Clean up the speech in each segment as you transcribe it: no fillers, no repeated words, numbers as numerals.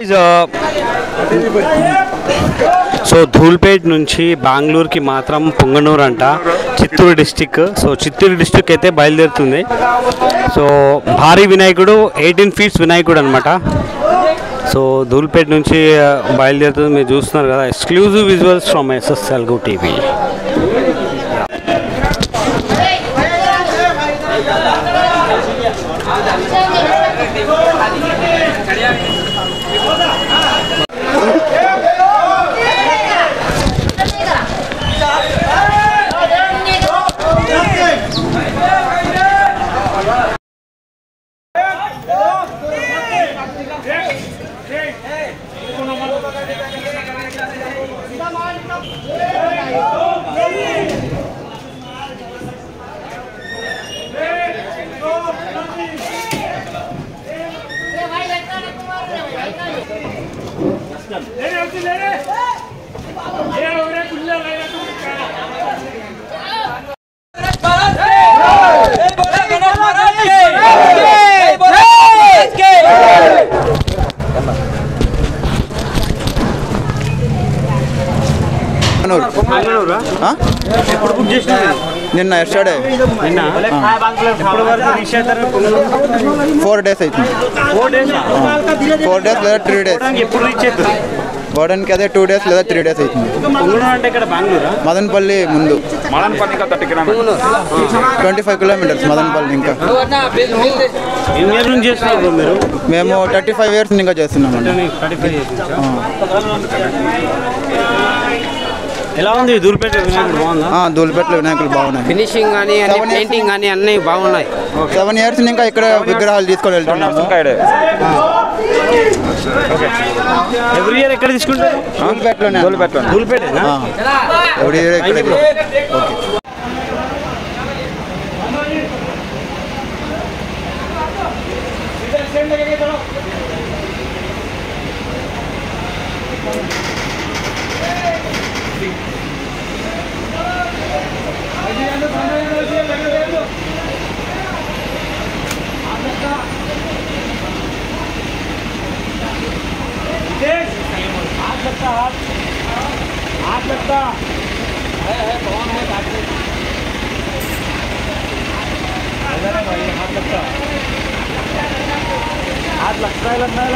So Dhoolpet నుంచి బెంగళూరుకి మాత్రం పొంగనూరు అంట, Chittoor district. So Chittoor district అయితే బయలుదేరుతుంది. సో భారీ వినాయకుడు 18 ఫీట్స్ వినాయకుడు అనమాట. సో ధూల్పేట్ నుంచి బయలుదేరుతుంది. మీరు చూస్తున్నారు కదా, exclusive visuals from SS Telugu TV. నిన్న ఎస్టర్డే 4 days అవుతుంది. 4 days లేదా 3 days. వాడడానికి అదే 2 days లేదా 3 days అవుతుంది. మదనపల్లి ముందు 25 kilometers మదనపల్లి. ఇంకా మేము 35 years ఇంకా చేస్తున్నాము. ఎలా ఉంది ధూల్పేట వినాయకుడు? బాగుందా? ధూల్పేటలో వినాయకులు బాగున్నాయి. ఫినిషింగ్ కానీ పెయింటింగ్ కానీ అన్నీ బాగున్నాయి. 7 years ఇంకా ఇక్కడ విగ్రహాలు తీసుకొని వెళ్తున్నాము. ఎవ్రీ ఇయర్ ఎక్కడ తీసుకుంటారు? ధూల్పేటలోనే. ధూల్పేటేనా? ఎవ్రీ ఇయర్ ఇక్కడ. हाथ लगता है कौन है काटने इधर है भाई, हाथ लगता है लगना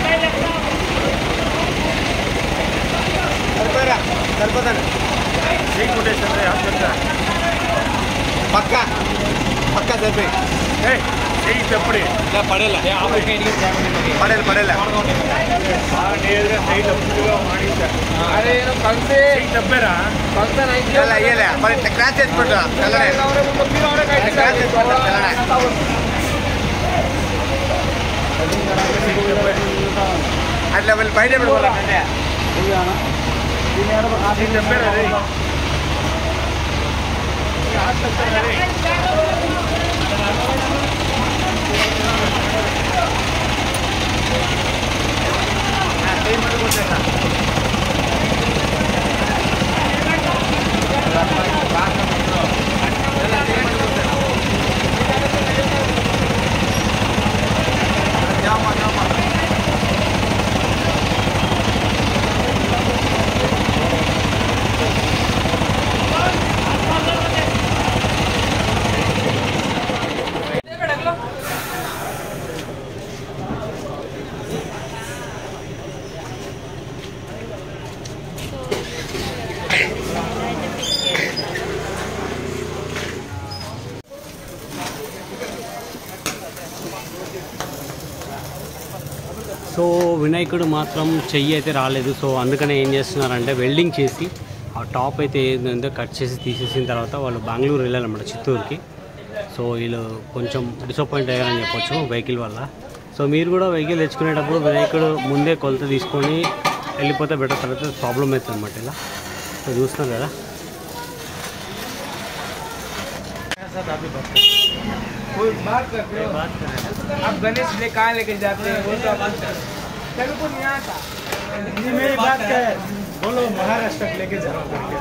ठीक कोटेशन है, हाथ लगता है पक्का सर सही चपड़े पड़ेला अरे చెప్పారా అట్లా వెళ్ళి బయట సో వినాయకుడు మాత్రం చెయ్యి అయితే రాలేదు. సో అందుకనే ఏం చేస్తున్నారంటే వెల్డింగ్ చేసి ఆ టాప్ అయితే ఏంటంటే కట్ చేసి తీసేసిన తర్వాత వాళ్ళు బెంగళూరు వెళ్ళాలన్నమాట, చిత్తూరుకి. సో వీళ్ళు కొంచెం డిసప్పాయింట్ అయ్యారని చెప్పొచ్చు వెహికల్ వల్ల. సో మీరు కూడా వెహికల్ తెచ్చుకునేటప్పుడు వినాయకుడు ముందే కొలత తీసుకొని వెళ్ళిపోతే బెటర్, తర్వాత ప్రాబ్లం అవుతుంది అన్నమాట. ఇలా సో చూస్తున్నారు కదా. बात करते हो, आप गणेश ले कहाँ लेके जाते हैं वो तो आप तेरे को नहीं आता। मेरी बात क्या है, बोलो महाराष्ट्र लेके जाओ करके।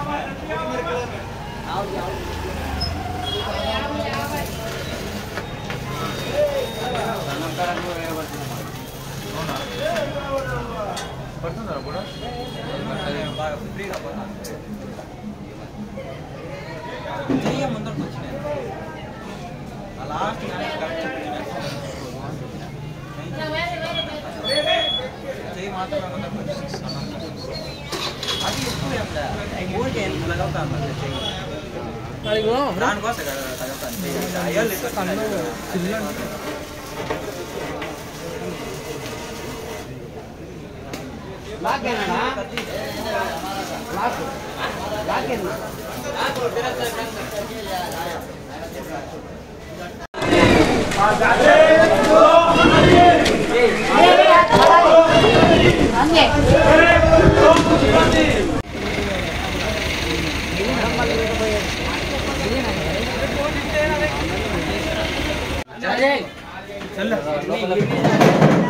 चल